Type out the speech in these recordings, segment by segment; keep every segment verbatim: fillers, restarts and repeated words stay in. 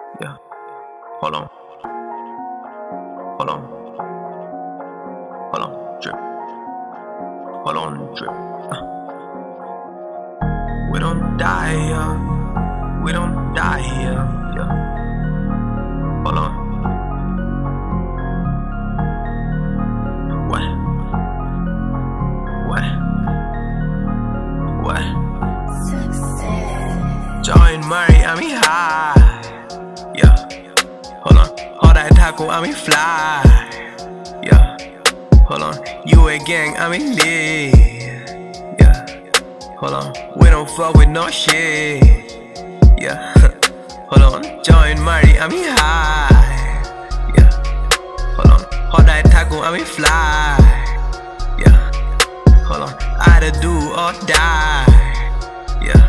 Yeah. Hold on. Hold on. Hold on. Drip. Hold on. Drip. Uh. We don't die here. We don't die here. Yeah. Hold on. What? What? What? Join Murray, I'm high. Yeah. Hold on. All that taco, I'm fly. Yeah. Hold on. You a gang, I'm in lit. Yeah. Hold on. We don't fuck with no shit. Yeah. Hold on. Join Murray, I'm high. Yeah. Hold on. All that taco, I'm fly. Yeah. Hold on. Either do or die. Yeah.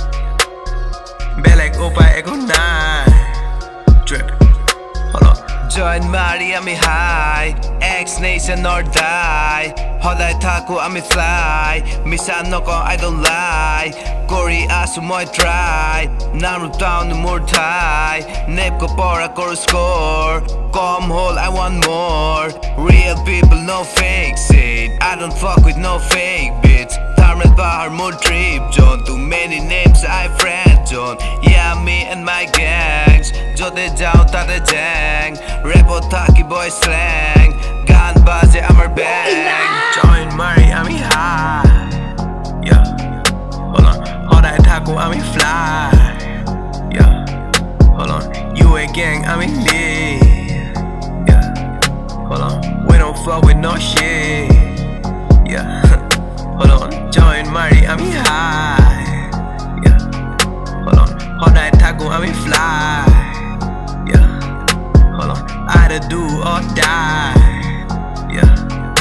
Belek opa ego nine. Drip. Hold on. Join Mari, I'm high. X Nation or die. Hodai taku, I'm fly. Misa noko, I don't lie. Gori asu moi try. Naru down the more tie. Nep ko pora koro score. Come hold, I want more. Real people, no fakes it. I don't fuck with no fake bitch. Tharmal Bahar more trip John. Too many names I friend John. Yeah, me and my gangs. Jote jao tate jang. Repo taki boy slang. Gun baze amar bang. Join Murray, I'm high. Yeah. Hold on. All that taco, I'm fly. Yeah. Hold on. You a gang, I'm in lit. Yeah. Hold on. We don't fuck with no shit. Yeah. Hold on. Join Murray, I'm high. Yeah. Hold on. All that taco, I'm fly. Yeah. Hold on. Either do or die. Yeah.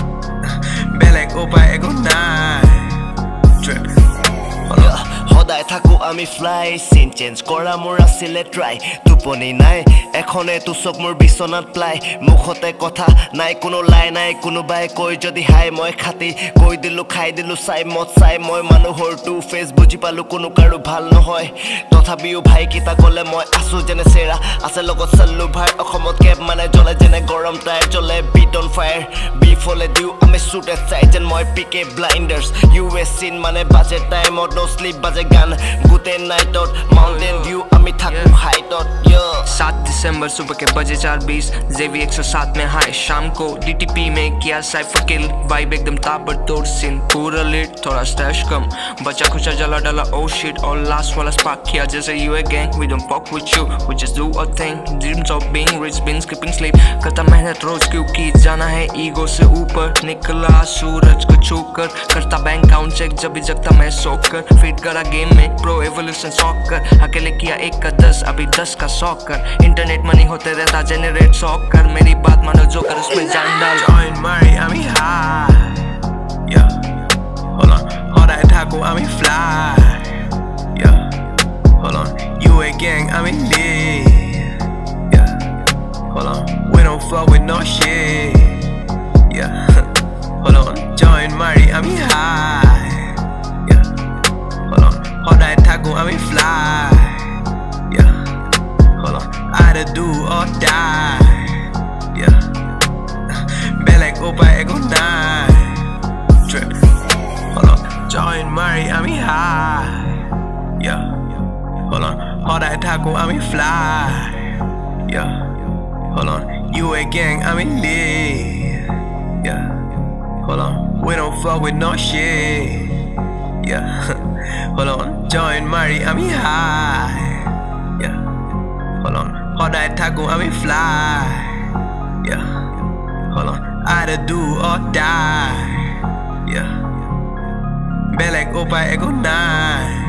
Belek opa ego nine. Drip. Hold on. Hodai thaku ami fly scene change kora mor asile try tuponi nai ekhone tu sok mor bisonat play mukhote kotha nai kuno line nai kuno bai koi jodi hai moi khati koi dilu khai dilu sai mot sai moi manuhor two face buji palu kuno karu bhal no hoy tothabiu bhai kita kole moi asu jene sera ase logot sallu bhai okhomot kep mane jole jene gorom tire jole beat on fire before diu ami shoot at side and moi pk blinders us scene mane budget time or no sleep budget gun gute night out mountain view ami thaku high dot yo सात दिसंबर सुबह के बजे चार बीस जेवी एक सौ सात में हाय शाम को डीटीपी में किया साइफर किल वाइब एकदम ताबड़तोड़ सीन पूरा लेट थोड़ा स्टैश कम बचा खुचा जला डाला ओ शिट और लास्ट वाला स्पार्क किया जैसे you a gang we don't fuck with you we just do a thing dreams of being rich been skipping sleep करता मेहनत रोज क्योंकि जाना है ईगो से ऊपर निकला सूरज को छूकर करता बैंक अकाउंट चेक जब भी जगता मैं सोकर फिट करा गेम में प्रो एवोल्यूशन सॉकर अकेले किया एक का दस अभी दस का सॉकर इंटरनेट मनी होते रहता जेनरेट सॉकर मेरी बात मानो जो कर उसमें जान डाल Join Murray, I'm high. Yeah. Hold on. All that taco, I'm fly. Yeah. Hold on. You a gang, I'm in lit. Yeah. Hold on. We don't fuck with no shit. Yeah. Hold on. Join Murray, I'm high. Yeah. Hold on. All that taco, I'm fly. Yeah. Hold on. Either do or die. Yeah. Belek opa ego nine. Drip. Hold on. Join Murray, I'm high. Yeah. Hold on. All that taco, I'm fly. Yeah. Hold on. You a gang, I'm in lit. Yeah. Hold on. We don't fuck with no shit. Yeah. Hold on. Join Murray, I'm high. Yeah. Hold on. All that taco, I'm fly. Yeah. Hold on. Either do or die. Yeah. Belek opa ego nine.